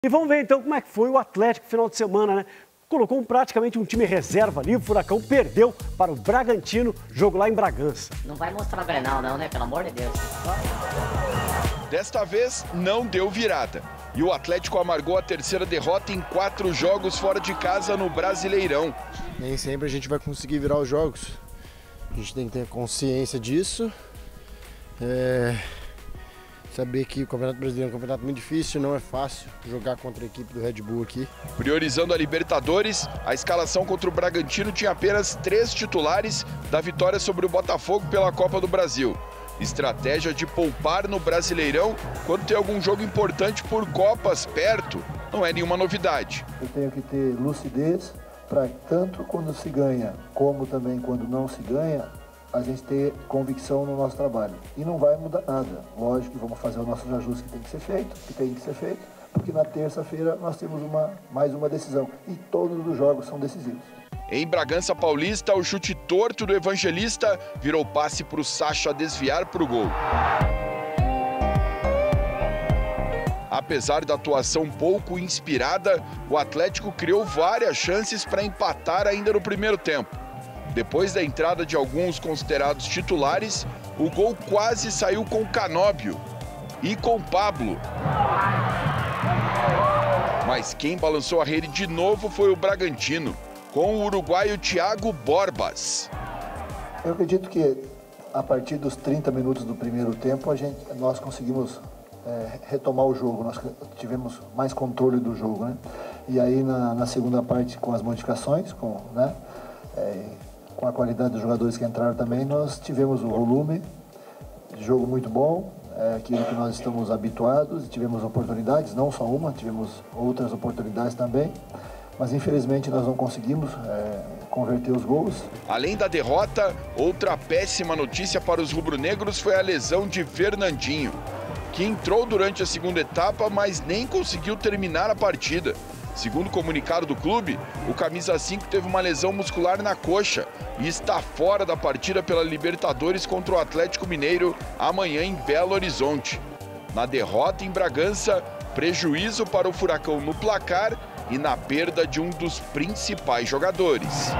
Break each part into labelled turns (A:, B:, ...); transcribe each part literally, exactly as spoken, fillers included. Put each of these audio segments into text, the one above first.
A: E vamos ver então como é que foi o Atlético no final de semana, né? Colocou um, praticamente um time reserva ali, o Furacão perdeu para o Bragantino, jogo lá em Bragança.
B: Não vai mostrar o Grenal não, né? Pelo amor de Deus.
C: Desta vez, não deu virada. E o Atlético amargou a terceira derrota em quatro jogos fora de casa no Brasileirão.
D: Nem sempre a gente vai conseguir virar os jogos. A gente tem que ter consciência disso. É... Saber que o Campeonato Brasileiro é um campeonato muito difícil, não é fácil jogar contra a equipe do Red Bull aqui.
C: Priorizando a Libertadores, a escalação contra o Bragantino tinha apenas três titulares da vitória sobre o Botafogo pela Copa do Brasil. Estratégia de poupar no Brasileirão quando tem algum jogo importante por Copas perto, não é nenhuma novidade.
E: Eu tenho que ter lucidez para tanto quando se ganha, como também quando não se ganha, a gente ter convicção no nosso trabalho. E não vai mudar nada. Lógico que vamos fazer os nossos ajustes que tem que ser feito, que tem que ser feito, porque na terça-feira nós temos uma, mais uma decisão. E todos os jogos são decisivos.
C: Em Bragança Paulista, o chute torto do Evangelista virou passe para o Sacha desviar para o gol. Apesar da atuação pouco inspirada, o Atlético criou várias chances para empatar ainda no primeiro tempo. Depois da entrada de alguns considerados titulares, o gol quase saiu com Canóbio e com Pablo. Mas quem balançou a rede de novo foi o Bragantino, com o uruguaio Thiago Borbas.
E: Eu acredito que a partir dos trinta minutos do primeiro tempo, a gente, nós conseguimos é, retomar o jogo, nós tivemos mais controle do jogo, né? E aí na, na segunda parte, com as modificações, com, né? É, com a qualidade dos jogadores que entraram também, nós tivemos o volume de jogo muito bom, é aquilo que nós estamos habituados, tivemos oportunidades, não só uma, tivemos outras oportunidades também, mas infelizmente nós não conseguimos é, converter os gols.
C: Além da derrota, outra péssima notícia para os rubro-negros foi a lesão de Fernandinho, que entrou durante a segunda etapa, mas nem conseguiu terminar a partida. Segundo o comunicado do clube, o camisa cinco teve uma lesão muscular na coxa e está fora da partida pela Libertadores contra o Atlético Mineiro amanhã em Belo Horizonte. Na derrota em Bragança, prejuízo para o Furacão no placar e na perda de um dos principais jogadores.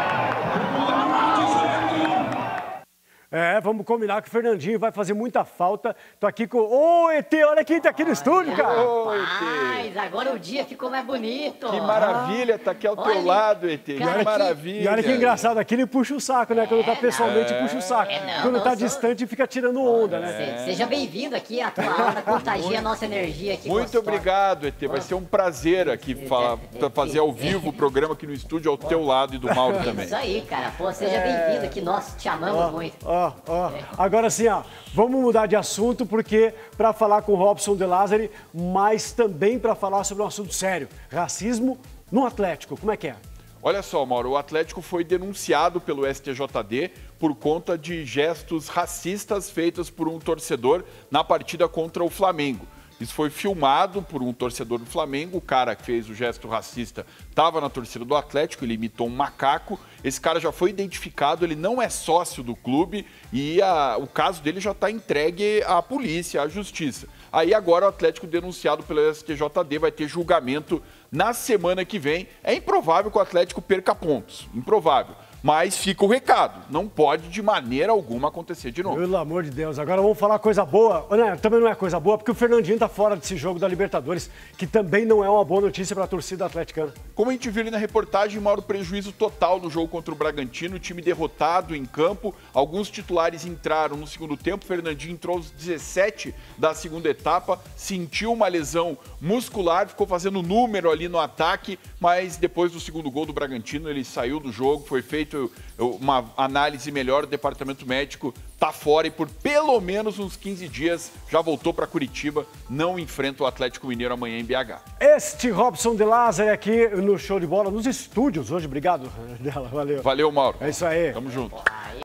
A: É, vamos combinar que o Fernandinho vai fazer muita falta. Tô aqui com... Ô, E T, olha quem tá aqui no estúdio, cara.
B: Ô, E T. Mas agora o dia ficou mais bonito.
F: Que maravilha, tá aqui ao
B: Olha,
F: teu lado, E T.
B: cara,
F: Que maravilha.
A: E olha que engraçado, aqui ele puxa o saco, né? Quando tá pessoalmente,
F: não.
A: puxa o saco.
B: É, não,
A: Quando
B: não
A: tá
B: sou-
A: distante, fica tirando onda, né?
B: Se- Seja bem-vindo aqui, a tua aula contagia a nossa energia aqui.
F: Muito
B: gostosa.
F: obrigado, E T. Vai ser um prazer aqui falar, pra fazer ao vivo o programa aqui no estúdio, ao teu lado e do Mauro também.
B: Isso aí, cara. Pô, seja bem-vindo aqui. Nós te amamos muito.
A: Ó, ó. Agora sim, ó, vamos mudar de assunto, porque para falar com o Robson De Lázari, mas também para falar sobre um assunto sério, racismo no Atlético. Como é que é?
F: Olha só, Mauro, o Atlético foi denunciado pelo S T J D por conta de gestos racistas feitos por um torcedor na partida contra o Flamengo. Isso foi filmado por um torcedor do Flamengo. O cara que fez o gesto racista estava na torcida do Atlético, ele imitou um macaco. Esse cara já foi identificado, ele não é sócio do clube e a, o caso dele já está entregue à polícia, à justiça. Aí agora o Atlético, denunciado pelo S T J D, vai ter julgamento na semana que vem. É improvável que o Atlético perca pontos, improvável. Mas fica o recado, não pode de maneira alguma acontecer de novo.
A: Pelo amor de Deus, agora vamos falar coisa boa. Né? Também não é coisa boa, porque o Fernandinho tá fora desse jogo da Libertadores, que também não é uma boa notícia para a torcida atleticana.
F: Como a gente viu ali na reportagem, maior prejuízo total no jogo contra o Bragantino, o time derrotado em campo. Alguns titulares entraram no segundo tempo, o Fernandinho entrou aos dezessete da segunda etapa, sentiu uma lesão muscular, ficou fazendo número ali no ataque, mas depois do segundo gol do Bragantino, ele saiu do jogo, foi feito uma análise melhor, o departamento médico tá fora e por pelo menos uns quinze dias já voltou para Curitiba, não enfrenta o Atlético Mineiro amanhã em B H.
A: Este Robson De Lázari aqui no Show de Bola, nos estúdios hoje. Obrigado, dela, valeu.
F: Valeu, Mauro.
A: É isso aí.
F: Tamo junto.